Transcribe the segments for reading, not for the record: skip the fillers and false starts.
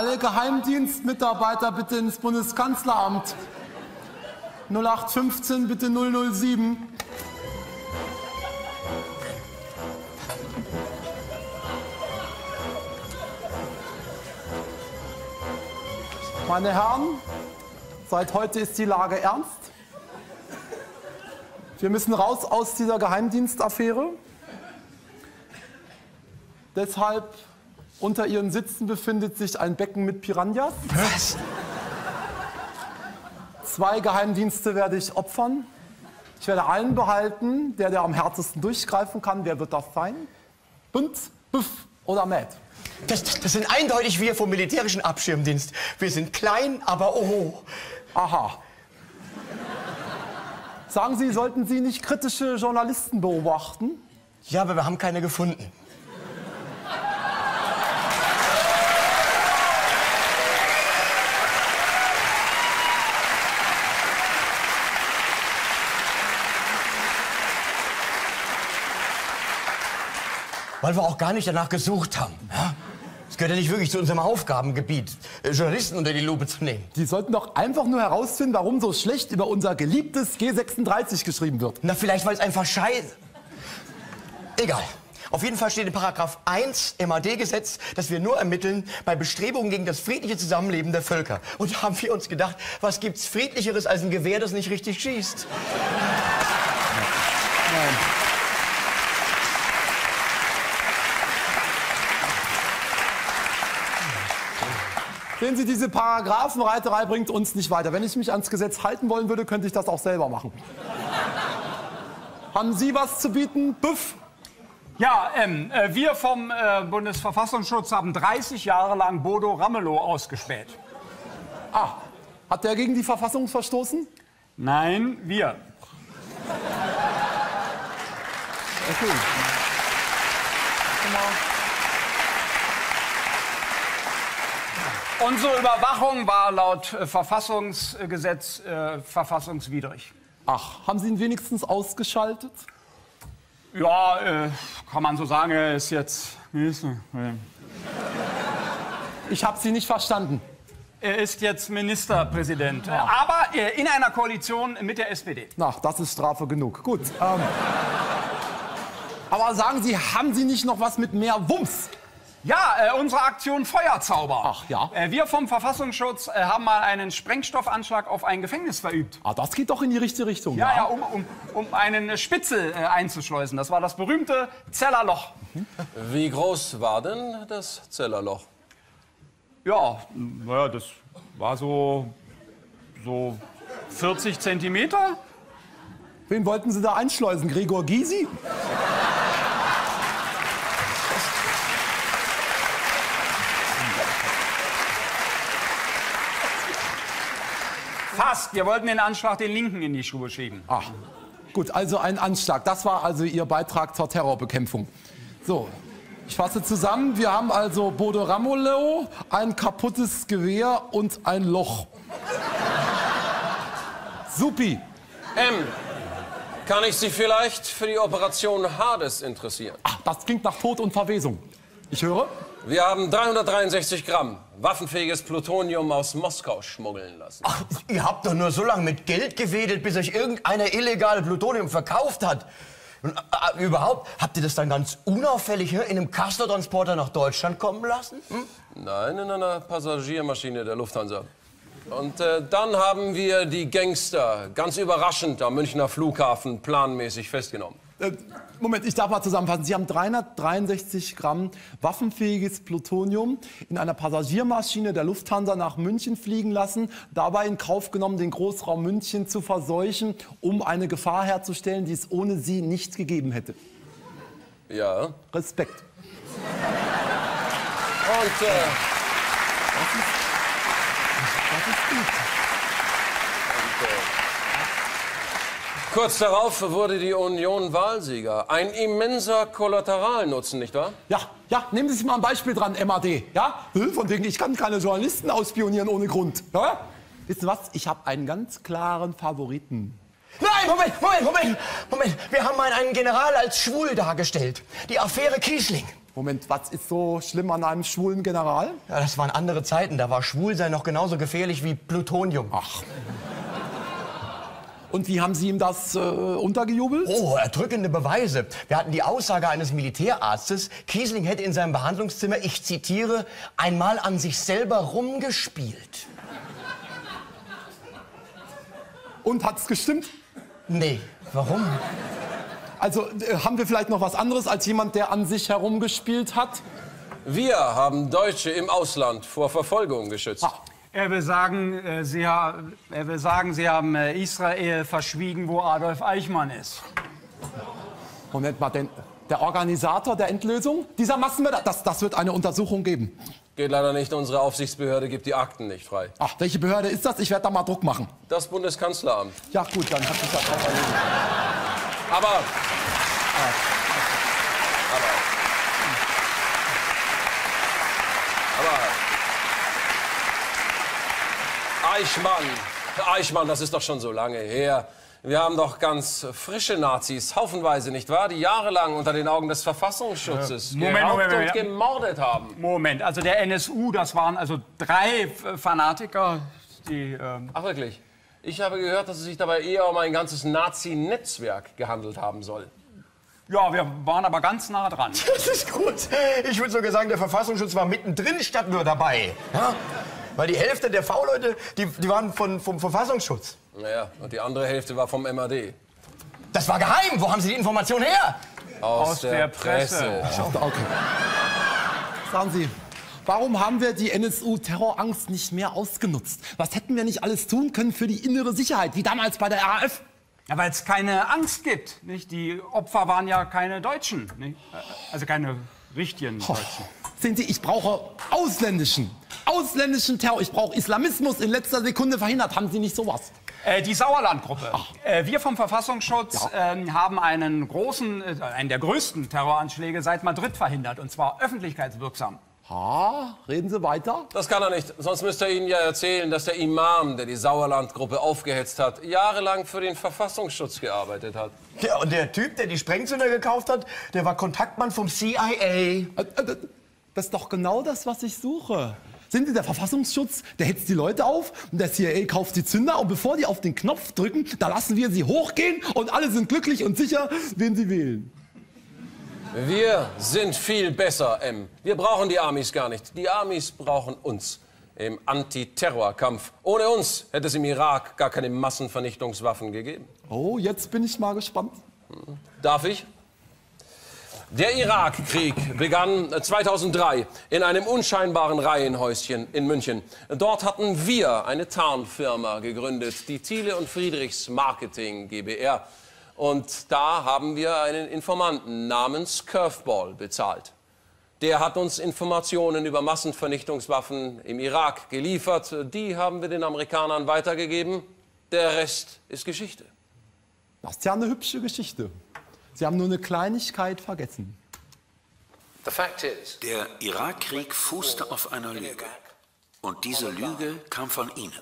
Alle Geheimdienstmitarbeiter bitte ins Bundeskanzleramt. 0815 bitte 007. Meine Herren, seit heute ist die Lage ernst. Wir müssen raus aus dieser Geheimdienstaffäre. Deshalb unter Ihren Sitzen befindet sich ein Becken mit Piranhas. Was? 2 Geheimdienste werde ich opfern. Ich werde einen behalten, der am härtesten durchgreifen kann. Wer wird das sein? Bunt, Büff oder Matt? Das sind eindeutig wir vom militärischen Abschirmdienst. Wir sind klein, aber oh. Aha. Sagen Sie, sollten Sie nicht kritische Journalisten beobachten? Ja, aber wir haben keine gefunden. Weil wir auch gar nicht danach gesucht haben. Ja? Das gehört ja nicht wirklich zu unserem Aufgabengebiet, Journalisten unter die Lupe zu nehmen. Sie sollten doch einfach nur herausfinden, warum so schlecht über unser geliebtes G36 geschrieben wird. Na, vielleicht, weil es einfach scheiße... Egal. Auf jeden Fall steht in Paragraph 1 MAD-Gesetz, dass wir nur ermitteln bei Bestrebungen gegen das friedliche Zusammenleben der Völker. Und da haben wir uns gedacht, was gibt's Friedlicheres als ein Gewehr, das nicht richtig schießt? Nein. Sehen Sie, diese Paragraphenreiterei bringt uns nicht weiter. Wenn ich mich ans Gesetz halten wollen würde, könnte ich das auch selber machen. Haben Sie was zu bieten, Büff? Ja, wir vom Bundesverfassungsschutz haben 30 Jahre lang Bodo Ramelow ausgespäht. Ah, hat der gegen die Verfassung verstoßen? Nein, wir. Okay. Unsere Überwachung war laut Verfassungsgesetz verfassungswidrig. Ach, haben Sie ihn wenigstens ausgeschaltet? Ja, kann man so sagen, er ist jetzt... Ich habe Sie nicht verstanden. Er ist jetzt Ministerpräsident, aber in einer Koalition mit der SPD. Na, das ist Strafe genug. Gut. Aber sagen Sie, haben Sie nicht noch was mit mehr Wumms? Ja, unsere Aktion Feuerzauber. Ach ja. Wir vom Verfassungsschutz haben mal einen Sprengstoffanschlag auf ein Gefängnis verübt. Ah, das geht doch in die richtige Richtung. Ja, um einen Spitzel einzuschleusen. Das war das berühmte Zellerloch. Wie groß war denn das Zellerloch? Ja, naja, das war so 40 Zentimeter. Wen wollten Sie da einschleusen? Gregor Gysi? Fast. Wir wollten den Anschlag den Linken in die Schuhe schieben. Ach, gut, also ein Anschlag. Das war also Ihr Beitrag zur Terrorbekämpfung. So, ich fasse zusammen. Wir haben also Bodo Ramelow, ein kaputtes Gewehr und ein Loch. Supi. Kann ich Sie vielleicht für die Operation Hades interessieren? Ach, das klingt nach Tod und Verwesung. Ich höre? Wir haben 363 Gramm waffenfähiges Plutonium aus Moskau schmuggeln lassen. Ach, ihr habt doch nur so lange mit Geld gewedelt, bis euch irgendeiner illegal Plutonium verkauft hat. Und, überhaupt, habt ihr das dann ganz unauffällig in einem Castor-Transporter nach Deutschland kommen lassen? Hm? Nein, in einer Passagiermaschine der Lufthansa. Und dann haben wir die Gangster ganz überraschend am Münchner Flughafen planmäßig festgenommen. Moment, ich darf mal zusammenfassen. Sie haben 363 Gramm waffenfähiges Plutonium in einer Passagiermaschine der Lufthansa nach München fliegen lassen, dabei in Kauf genommen, den Großraum München zu verseuchen, um eine Gefahr herzustellen, die es ohne Sie nicht gegeben hätte. Ja. Respekt. Und das ist gut. Kurz darauf wurde die Union Wahlsieger. Ein immenser Kollateralnutzen, nicht wahr? Ja, nehmen Sie sich mal ein Beispiel dran, MAD. Ja? Von wegen, ich kann keine Journalisten ausspionieren ohne Grund. Ja? Wissen Sie was? Ich habe einen ganz klaren Favoriten. Nein, Moment. Wir haben mal einen General als schwul dargestellt. Die Affäre Kiesling. Moment, was ist so schlimm an einem schwulen General? Ja, das waren andere Zeiten. Da war Schwulsein noch genauso gefährlich wie Plutonium. Ach. Und wie haben Sie ihm das untergejubelt? Oh, erdrückende Beweise. Wir hatten die Aussage eines Militärarztes, Kiesling hätte in seinem Behandlungszimmer, ich zitiere, einmal an sich selber rumgespielt. Und hat's gestimmt? Nee, warum? Also haben wir vielleicht noch was anderes als jemand, der an sich herumgespielt hat? Wir haben Deutsche im Ausland vor Verfolgung geschützt. Er will sagen, Sie haben Israel verschwiegen, wo Adolf Eichmann ist. Moment mal, denn der Organisator der Endlösung dieser Massenmörder, das wird eine Untersuchung geben. Geht leider nicht, unsere Aufsichtsbehörde gibt die Akten nicht frei. Ach, welche Behörde ist das? Ich werde da mal Druck machen. Das Bundeskanzleramt. Ja gut, dann hat sich das auch erledigt. Aber Eichmann, das ist doch schon so lange her. Wir haben doch ganz frische Nazis, haufenweise, nicht wahr? Die jahrelang unter den Augen des Verfassungsschutzes geraubt und gemordet haben. Moment, also der NSU, das waren also 3 Fanatiker, die... Ach wirklich? Ich habe gehört, dass es sich dabei eher um ein ganzes Nazi-Netzwerk gehandelt haben soll. Ja, wir waren aber ganz nah dran. Das ist gut. Ich würde sogar sagen, der Verfassungsschutz war mittendrin statt nur dabei. Ja? Weil die Hälfte der V-Leute, die waren vom Verfassungsschutz. Naja, und die andere Hälfte war vom MAD. Das war geheim. Wo haben Sie die Information her? Aus der Presse. Okay. Sagen Sie, warum haben wir die NSU-Terrorangst nicht mehr ausgenutzt? Was hätten wir nicht alles tun können für die innere Sicherheit, wie damals bei der RAF? Ja, weil es keine Angst gibt. Nicht? Die Opfer waren ja keine Deutschen. Nicht? Also keine richtigen Deutschen. Sehen Sie, ich brauche ausländischen Terror. Ich brauche Islamismus in letzter Sekunde verhindert. Haben Sie nicht sowas? Die Sauerlandgruppe. Wir vom Verfassungsschutz haben einen der größten Terroranschläge seit Madrid verhindert. Und zwar öffentlichkeitswirksam. Reden Sie weiter? Das kann er nicht. Sonst müsste er Ihnen ja erzählen, dass der Imam, der die Sauerlandgruppe aufgehetzt hat, jahrelang für den Verfassungsschutz gearbeitet hat. Ja, und der Typ, der die Sprengzünder gekauft hat, der war Kontaktmann vom CIA. Das ist doch genau das, was ich suche. Sind Sie der Verfassungsschutz, der hetzt die Leute auf und der CIA kauft die Zünder und bevor die auf den Knopf drücken, da lassen wir sie hochgehen und alle sind glücklich und sicher, wen sie wählen. Wir sind viel besser, M. Wir brauchen die Amis gar nicht. Die Amis brauchen uns im Antiterrorkampf. Ohne uns hätte es im Irak gar keine Massenvernichtungswaffen gegeben. Oh, jetzt bin ich mal gespannt. Darf ich? Der Irakkrieg begann 2003 in einem unscheinbaren Reihenhäuschen in München. Dort hatten wir eine Tarnfirma gegründet, die Thiele und Friedrichs Marketing GbR. Und da haben wir einen Informanten namens Curveball bezahlt. Der hat uns Informationen über Massenvernichtungswaffen im Irak geliefert. Die haben wir den Amerikanern weitergegeben. Der Rest ist Geschichte. Das ist ja eine hübsche Geschichte. Sie haben nur eine Kleinigkeit vergessen. Der Irakkrieg fußte auf einer Lüge. Und diese Lüge kam von Ihnen.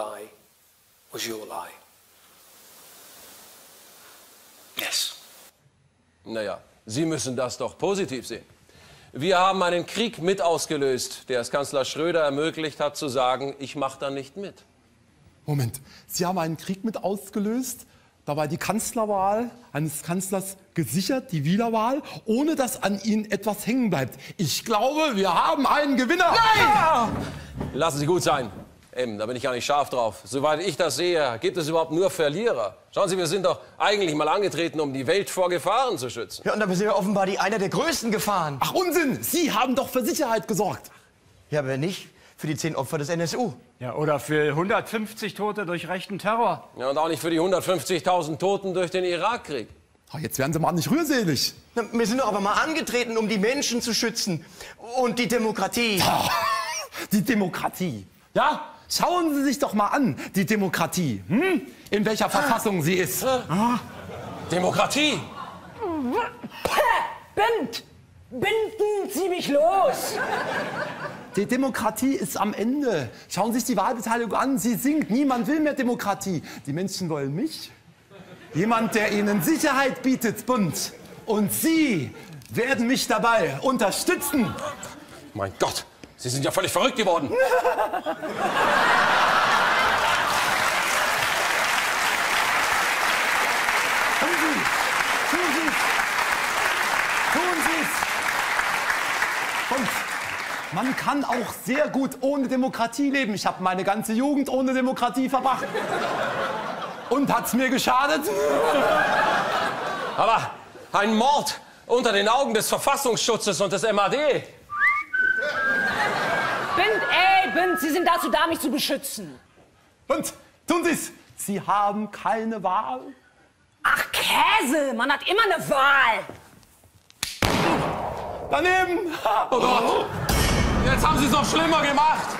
Yes. Naja, Sie müssen das doch positiv sehen. Wir haben einen Krieg mit ausgelöst, der es Kanzler Schröder ermöglicht hat zu sagen, ich mache da nicht mit. Moment, Sie haben einen Krieg mit ausgelöst, dabei die Kanzlerwahl eines Kanzlers gesichert, die Wiederwahl, ohne dass an Ihnen etwas hängen bleibt. Ich glaube, wir haben einen Gewinner. Nein! Lassen Sie gut sein. Da bin ich gar nicht scharf drauf. Soweit ich das sehe, gibt es überhaupt nur Verlierer. Schauen Sie, wir sind doch eigentlich mal angetreten, um die Welt vor Gefahren zu schützen. Ja, und dabei sind wir offenbar einer der größten Gefahren. Ach Unsinn, Sie haben doch für Sicherheit gesorgt. Ja, aber nicht für die 10 Opfer des NSU. Ja, oder für 150 Tote durch rechten Terror. Ja, und auch nicht für die 150.000 Toten durch den Irakkrieg. Jetzt werden Sie mal nicht rührselig. Na, wir sind doch aber mal angetreten, um die Menschen zu schützen. Und die Demokratie. Die Demokratie, ja? Schauen Sie sich doch mal an, die Demokratie, in welcher Verfassung sie ist. Demokratie? Binden Sie mich los! Die Demokratie ist am Ende. Schauen Sie sich die Wahlbeteiligung an, sie sinkt. Niemand will mehr Demokratie. Die Menschen wollen mich. Jemand, der ihnen Sicherheit bietet, bunt. Und Sie werden mich dabei unterstützen. Mein Gott, Sie sind ja völlig verrückt geworden. Tun Sie's! Und man kann auch sehr gut ohne Demokratie leben. Ich habe meine ganze Jugend ohne Demokratie verbracht. Und hat's mir geschadet? Aber ein Mord unter den Augen des Verfassungsschutzes und des MAD. Bünd, Sie sind dazu da, mich zu beschützen. Und tun Sie's! Sie haben keine Wahl. Ach, Käse, man hat immer eine Wahl. Daneben! Oh Gott, jetzt haben Sie es noch schlimmer gemacht.